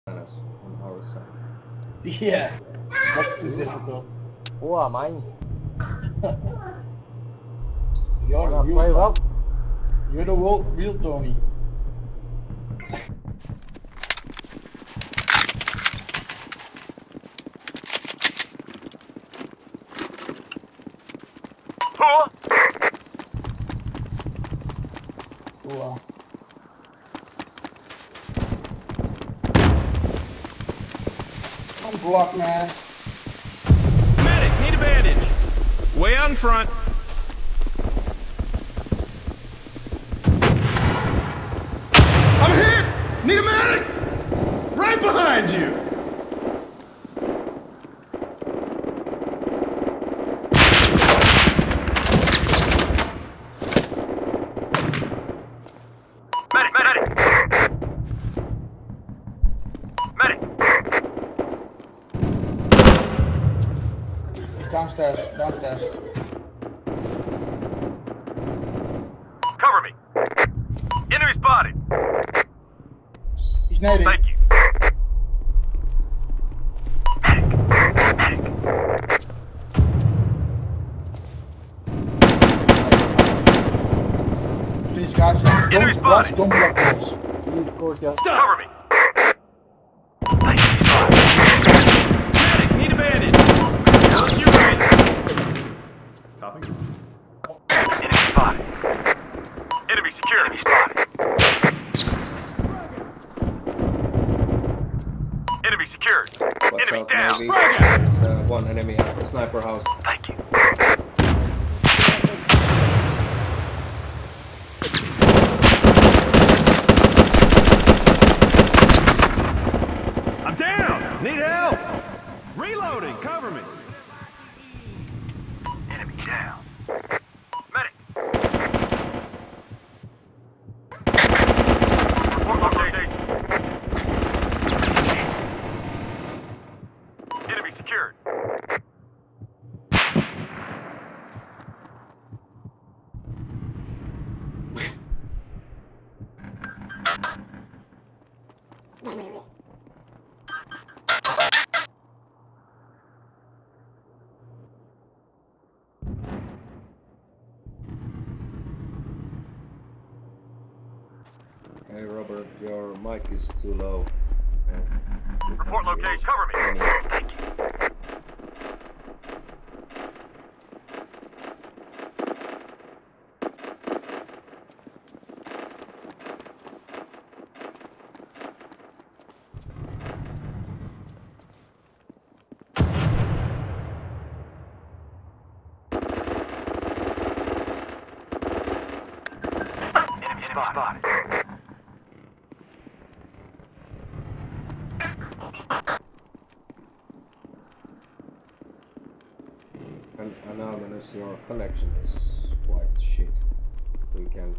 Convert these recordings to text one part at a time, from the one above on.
on our side. Yeah, that's too difficult. Who am I? You're the real Play Tony. well. You're the real Tony. Wow. Don't block, man. Medic, need a bandage. Way out in front. I'm hit! Need a medic! Right behind you! Downstairs, downstairs. Cover me. Enemy spotted. He's nading. Thank you. Please, guys, don't Enemy rush, spotted. don't block those. Please, courtyard. Cover me. Medic, need a bandage. First you ready. Copy. Enemy spotted. Enemy secure. Enemy spotted. Enemy secured. Watch Enemy out, down. maybe. There's one enemy at the sniper house. Thank you. I'm down. Need help. Reloading. Cover me. Enemy down. Medic. Report location. Enemy secured. Hey Robert, your mic is too low. Report location. Cover me. Thank you. Enemy spotted. And Anonymous, your connection is quite shit. We can...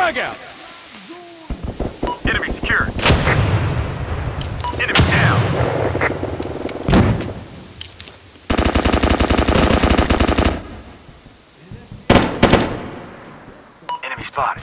frag out! Enemy secured. Enemy down. Enemy spotted.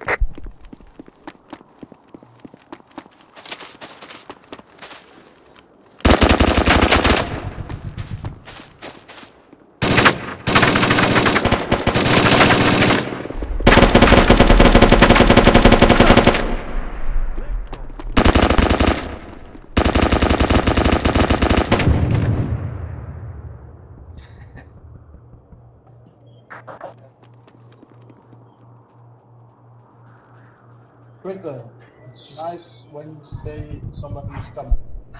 Twinkle. It's nice when you say somebody is coming.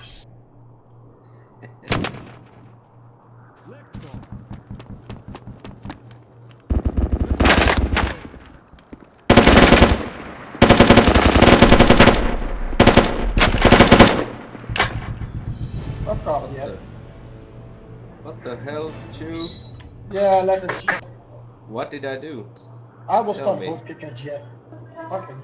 Fuck off, yeah. What the hell, Chew? Yeah, let it. What did I do? I will Tell start me. front kick at Jeff. Fucking.